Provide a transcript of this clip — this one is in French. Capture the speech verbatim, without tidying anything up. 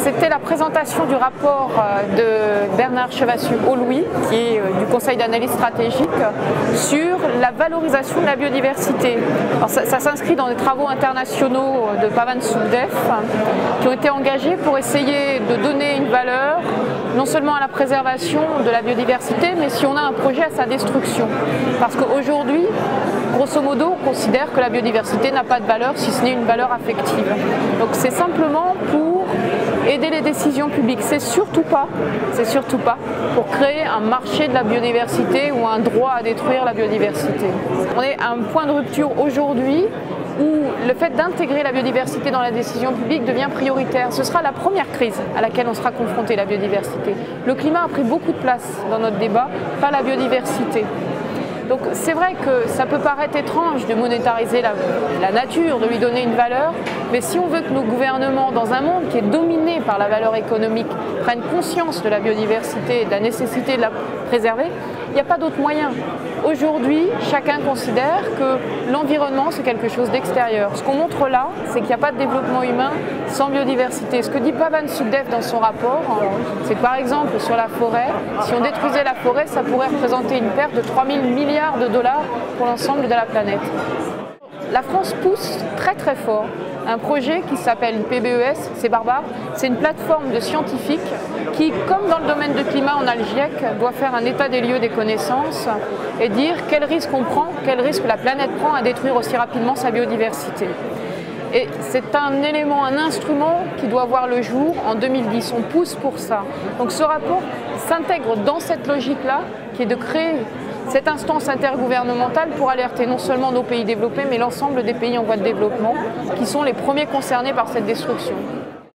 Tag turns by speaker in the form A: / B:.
A: C'était la présentation du rapport de Bernard Chevassus-Aulouis, qui est du Conseil d'analyse stratégique, sur la valorisation de la biodiversité. Alors ça, ça s'inscrit dans des travaux internationaux de Pavan Sukhdev, qui ont été engagés pour essayer de donner une valeur, non seulement à la préservation de la biodiversité, mais si on a un projet à sa destruction. Parce qu'aujourd'hui, grosso modo, on considère que la biodiversité n'a pas de valeur, si ce n'est une valeur affective. Donc c'est simplement pour aider les décisions publiques. C'est surtout pas, c'est surtout pas pour créer un marché de la biodiversité ou un droit à détruire la biodiversité. On est à un point de rupture aujourd'hui où le fait d'intégrer la biodiversité dans la décision publique devient prioritaire. Ce sera la première crise à laquelle on sera confronté, la biodiversité. Le climat a pris beaucoup de place dans notre débat, pas la biodiversité. Donc c'est vrai que ça peut paraître étrange de monétariser la, la nature, de lui donner une valeur, mais si on veut que nos gouvernements, dans un monde qui est dominé par la valeur économique, prennent conscience de la biodiversité et de la nécessité de la préserver, il n'y a pas d'autre moyen. Aujourd'hui, chacun considère que l'environnement, c'est quelque chose d'extérieur. Ce qu'on montre là, c'est qu'il n'y a pas de développement humain sans biodiversité. Ce que dit Pavan Sukhdev dans son rapport, c'est que par exemple sur la forêt, si on détruisait la forêt, ça pourrait représenter une perte de trois mille milliards de dollars pour l'ensemble de la planète. La France pousse très très fort un projet qui s'appelle P B E S, c'est barbare, c'est une plateforme de scientifiques qui, comme dans le domaine du climat, on a le GIEC, doit faire un état des lieux des connaissances et dire quel risque on prend, quel risque la planète prend à détruire aussi rapidement sa biodiversité. Et c'est un élément, un instrument qui doit voir le jour en deux mille dix. On pousse pour ça. Donc ce rapport s'intègre dans cette logique-là, qui est de créer cette instance intergouvernementale pour alerter non seulement nos pays développés, mais l'ensemble des pays en voie de développement, qui sont les premiers concernés par cette destruction.